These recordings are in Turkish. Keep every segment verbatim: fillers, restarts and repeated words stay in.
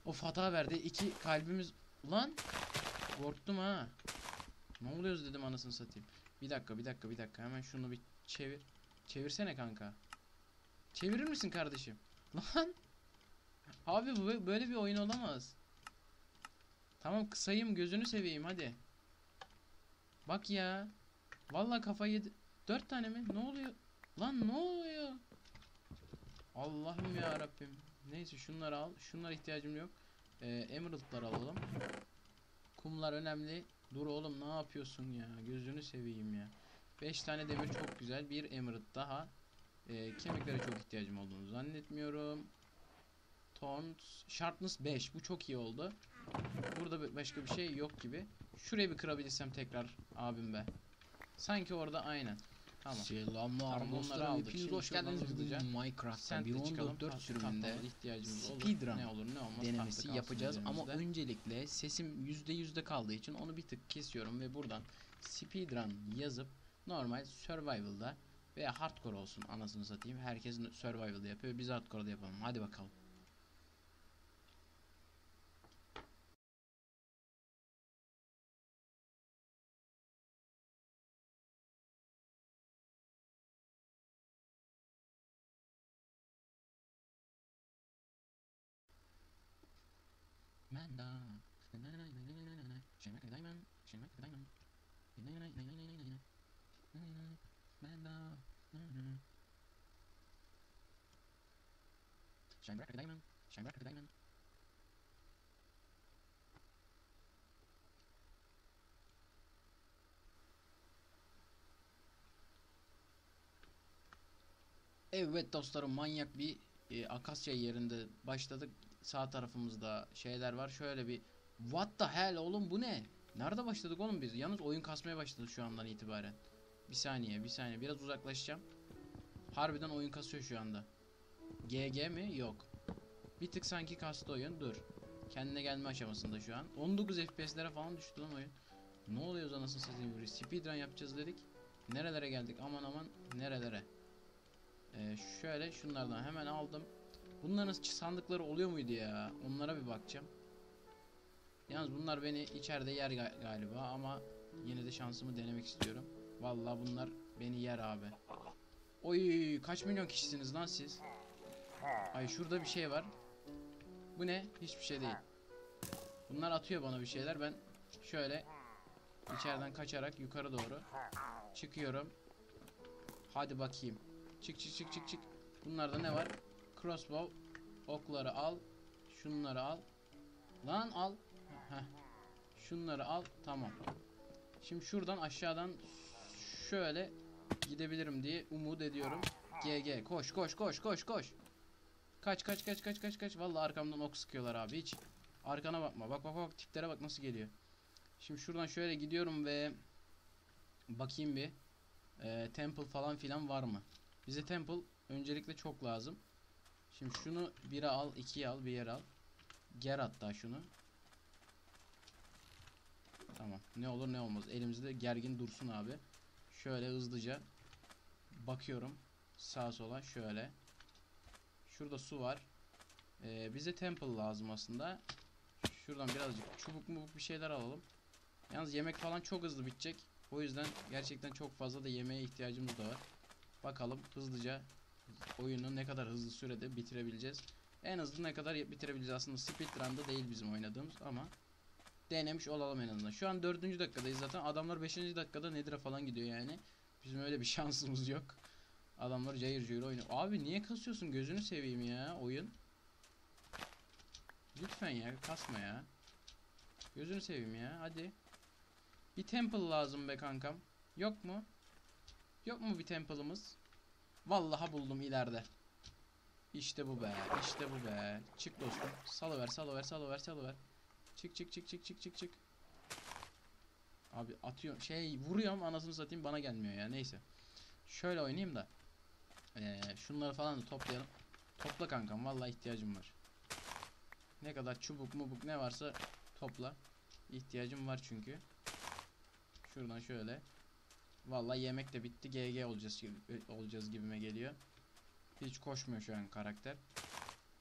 Of, hata verdi. İki kalbimiz. Ulan korktum ha. Ne oluyoruz dedim, anasını satayım. Bir dakika bir dakika bir dakika, hemen şunu bir çevir. Çevirsene kanka. Çevirir misin kardeşim? Lan. Abi bu böyle bir oyun olamaz. Tamam, kısayım, gözünü seveyim hadi. Bak ya. Vallahi kafayı yedi. Dört tane mi? Ne oluyor? Lan ne oluyor? Allah'ım ya Rabbim. Neyse, şunları al. Şunlara ihtiyacım yok. Ee, Emerald'lar alalım. Kumlar önemli. Dur oğlum, ne yapıyorsun ya? Gözünü seveyim ya. beş tane demir çok güzel. Bir emerald daha. Ee, kemiklere çok ihtiyacım olduğunu zannetmiyorum. Taunt. Sharpness beş. Bu çok iyi oldu. Burada başka bir şey yok gibi. Şurayı bir kırabilirsem tekrar abim be. Sanki orada aynen. Tamam. Selamlar Tamam, dostlarım, onları aldık. hepiniz Şimdi hoş geldiniz. şuradan hızlıca Bugün Minecraft'ta bir Sent'le çıkalım. on dört sürümünde Tahtamız ihtiyacımız olur. speedrun Ne olur ne olmaz. denemesi tahta kalsın yapacağız ama üzerimizde. öncelikle sesim yüzde yüzde kaldığı için onu bir tık kesiyorum ve buradan speedrun yazıp normal survival'da veya hardcore olsun, anasını satayım. Herkes survival'da yapıyor, biz hardcore'da yapalım. Hadi bakalım. Manda. Manda. Shine bright like a diamond. Shine bright like a diamond. Evet dostlarım, manyak bir e, akasya yerinde başladık. Sağ tarafımızda şeyler var. Şöyle bir what the hell oğlum, bu ne? Nerede başladık oğlum biz? Yalnız oyun kasmaya başladı şu andan itibaren. Bir saniye bir saniye, biraz uzaklaşacağım. Harbiden oyun kasıyor şu anda. G G mi? Yok. Bir tık sanki kastı oyun. Dur. Kendine gelme aşamasında şu an. on dokuz F P S'lere falan düştü lan oyun. Ne oluyor anasını satayım? Speedrun yapacağız dedik. Nerelere geldik? Aman aman nerelere? Ee, şöyle şunlardan hemen aldım. Bunların sandıkları oluyor muydu ya? Onlara bir bakacağım. Yalnız bunlar beni içeride yer galiba ama yine de şansımı denemek istiyorum. Vallahi bunlar beni yer abi. Oy, kaç milyon kişisiniz lan siz? Ay, şurada bir şey var. Bu ne? Hiçbir şey değil. Bunlar atıyor bana bir şeyler. Ben şöyle içeriden kaçarak yukarı doğru çıkıyorum. Hadi bakayım. Çık çık çık çık çık. Bunlarda ne var? Crossbow. Okları al. Şunları al. Lan al. Heh. Şunları al. Tamam. Şimdi şuradan aşağıdan şöyle gidebilirim diye umut ediyorum. G G. Koş koş koş koş koş. Kaç kaç kaç kaç kaç kaç. Vallahi arkamdan ok sıkıyorlar abi, hiç. Arkana bakma. Bak bak bak, tiplere bak nasıl geliyor. Şimdi şuradan şöyle gidiyorum ve bakayım bir. Ee, temple falan filan var mı? Bize temple öncelikle çok lazım. Şimdi şunu bire al, ikiye al, bir yer al. Ger hatta şunu. Tamam. Ne olur ne olmaz. Elimizde gergin dursun abi. Şöyle hızlıca bakıyorum. Sağa sola şöyle. Şurada su var. Ee, bize temple lazım aslında. Şuradan birazcık çubuk mubuk bir şeyler alalım. Yalnız yemek falan çok hızlı bitecek. O yüzden gerçekten çok fazla da yemeğe ihtiyacımız da var. Bakalım hızlıca oyunu ne kadar hızlı sürede bitirebileceğiz. En hızlı ne kadar bitirebileceğiz aslında, speedrun'da değil bizim oynadığımız ama denemiş olalım en azından. Şu an dördüncü dakikadayız zaten. Adamlar beşinci dakikada Nether'a falan gidiyor yani. Bizim öyle bir şansımız yok. Adamlar cayır cayır oynuyor. Abi niye kasıyorsun? Gözünü seveyim ya oyun. Lütfen ya, kasma ya. Gözünü seveyim ya, hadi. Bir temple lazım be kankam. Yok mu? Yok mu bir temple'ımız? Vallahi buldum ileride. İşte bu be. İşte bu be. Çık dostum. Salıver salıver salıver salıver. Çık çık çık çık çık çık çık. Abi atıyor şey, vuruyorum anasını satayım, bana gelmiyor ya, neyse. Şöyle oynayayım da. Ee, şunları falan da toplayalım. Topla kankam, vallahi ihtiyacım var. Ne kadar çubuk mubuk ne varsa topla. İhtiyacım var çünkü. Şuradan şöyle. Vallahi yemek de bitti. G G olacağız, olacağız gibime geliyor. Hiç koşmuyor şu an karakter.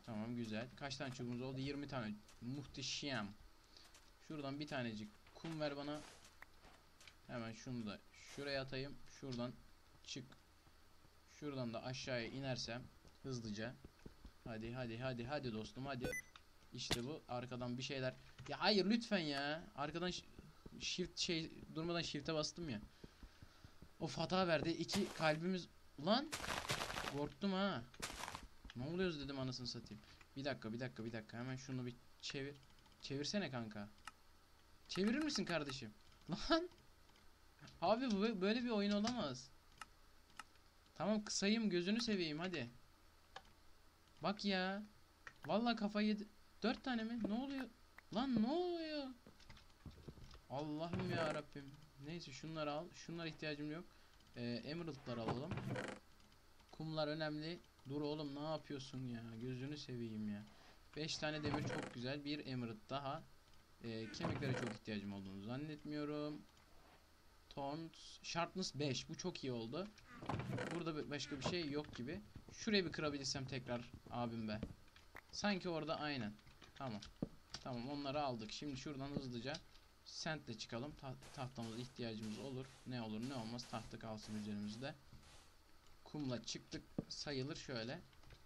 Tamam, güzel. Kaç tane çubuğumuz oldu? yirmi tane. Muhteşem. Şuradan bir tanecik kum ver bana. Hemen şunu da şuraya atayım. Şuradan çık. Şuradan da aşağıya inersem hızlıca. Hadi hadi hadi hadi dostum, hadi. İşte bu. Arkadan bir şeyler. Ya hayır lütfen ya. Arkadan shift şey durmadan shift'e bastım ya. Of, hata verdi. İki kalbimiz. Ulan korktum ha. Ne oluyoruz dedim anasını satayım. Bir dakika bir dakika bir dakika. Hemen şunu bir çevir. Çevirsene kanka. Çevirir misin kardeşim? Lan. Abi bu böyle bir oyun olamaz. Tamam, kısayım, gözünü seveyim hadi. Bak ya. Vallahi kafayı yedi. Dört tane mi? Ne oluyor? Lan ne oluyor? Allah'ım ya Rabbim. Neyse şunları al. Şunlara ihtiyacım yok. Ee, Emerald'lar alalım. Kumlar önemli. Dur oğlum, ne yapıyorsun ya? Gözünü seveyim ya. beş tane demir çok güzel. Bir Emerald daha. Ee, kemiklere çok ihtiyacım olduğunu zannetmiyorum. Tons. Sharpness beş. Bu çok iyi oldu. Burada başka bir şey yok gibi. Şurayı bir kırabilirsem tekrar abim be. Sanki orada aynen. Tamam. Tamam, onları aldık. Şimdi şuradan hızlıca sentle çıkalım. Ta tahtamıza ihtiyacımız olur. Ne olur ne olmaz tahta kalsın üzerimizde. Kumla çıktık sayılır şöyle.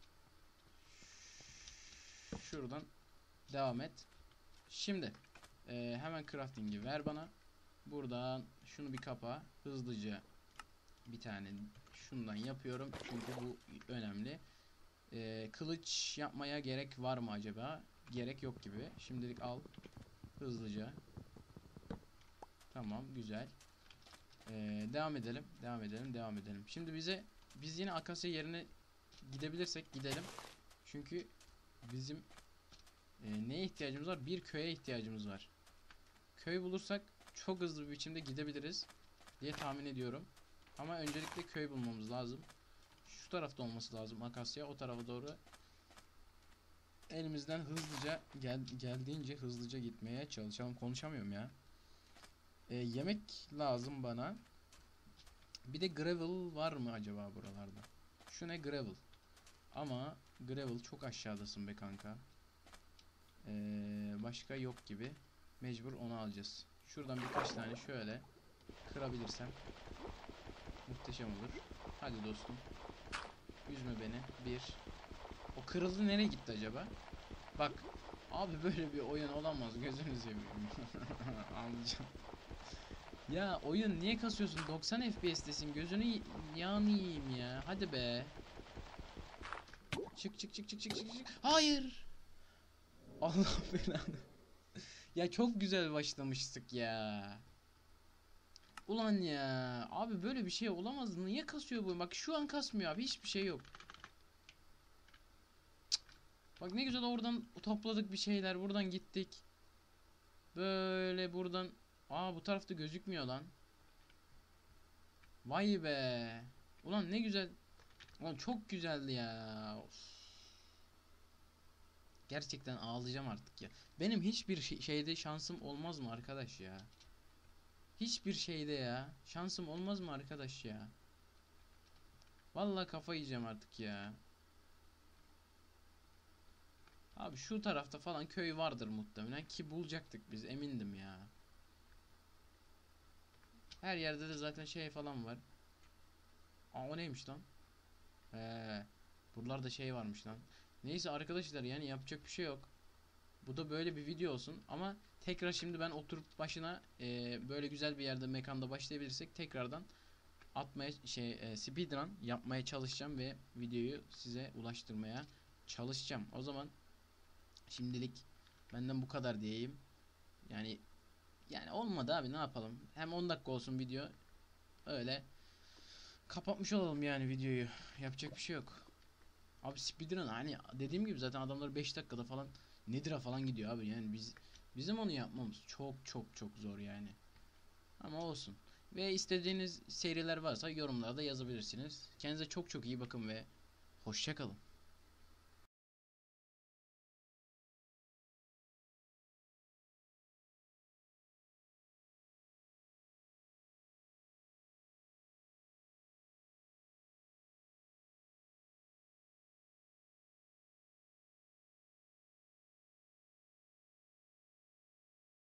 Şuradan devam et. Şimdi e, hemen crafting'i ver bana. Buradan şunu bir kapa. Hızlıca bir tane şundan yapıyorum. Çünkü bu önemli. E, kılıç yapmaya gerek var mı acaba? Gerek yok gibi. Şimdilik al. Hızlıca. Tamam, güzel. Ee, devam edelim. Devam edelim. Devam edelim. Şimdi bize biz yine akasya yerine gidebilirsek gidelim. Çünkü bizim e, neye ihtiyacımız var? Bir köye ihtiyacımız var. Köy bulursak çok hızlı bir biçimde gidebiliriz diye tahmin ediyorum. Ama öncelikle köy bulmamız lazım. Şu tarafta olması lazım akasya. O tarafa doğru elimizden hızlıca gel geldiğince hızlıca gitmeye çalışalım. Konuşamıyorum ya. Ee, yemek lazım bana. Bir de gravel var mı acaba buralarda? Şu ne gravel? Ama gravel çok aşağıdasın be kanka. Ee, başka yok gibi. Mecbur onu alacağız. Şuradan birkaç tane şöyle kırabilirsem muhteşem olur. Hadi dostum. Üzme beni. Bir. O kırıldı, nereye gitti acaba? Bak. Abi böyle bir oyun olamaz. Gözünü seveyim. Anlayacağım. Ya oyun niye kasıyorsun? doksan F P S'tesin. Gözünü yanayım ya. Hadi be. Çık çık çık çık çık çık çık. Hayır. Allah belanı. Ya çok güzel başlamıştık ya. Ulan ya. Abi böyle bir şey olamaz. Niye kasıyor bu? Bak şu an kasmıyor abi. Hiçbir şey yok. Cık. Bak ne güzel oradan topladık bir şeyler. Buradan gittik. Böyle buradan. Aa, bu tarafta gözükmüyor lan. Vay be. Ulan ne güzel. Ulan çok güzeldi ya. Of. Gerçekten ağlayacağım artık ya. Benim hiçbir şey, şeyde şansım olmaz mı arkadaş ya? Hiçbir şeyde ya. Şansım olmaz mı arkadaş ya? Vallahi kafa yiyeceğim artık ya. Abi şu tarafta falan köy vardır muhtemelen ki bulacaktık biz, emindim ya. Her yerde de zaten şey falan var. Aa, o neymiş lan? He. Buralarda şey varmış lan. Neyse arkadaşlar, yani yapacak bir şey yok. Bu da böyle bir video olsun ama tekrar şimdi ben oturup başına e, böyle güzel bir yerde, mekanda başlayabilirsek tekrardan atmaya şey e, speedrun yapmaya çalışacağım ve videoyu size ulaştırmaya çalışacağım. O zaman şimdilik benden bu kadar diyeyim. Yani yani olmadı abi, ne yapalım? Hem on dakika olsun video. Öyle kapatmış olalım yani videoyu. Yapacak bir şey yok. Abi speedrun, hani dediğim gibi zaten adamlar beş dakikada falan Nedir'a falan gidiyor abi. Yani biz bizim onu yapmamız çok çok çok zor yani. Ama olsun. Ve istediğiniz seriler varsa yorumlarda yazabilirsiniz. Kendinize çok çok iyi bakın ve hoşça kalın.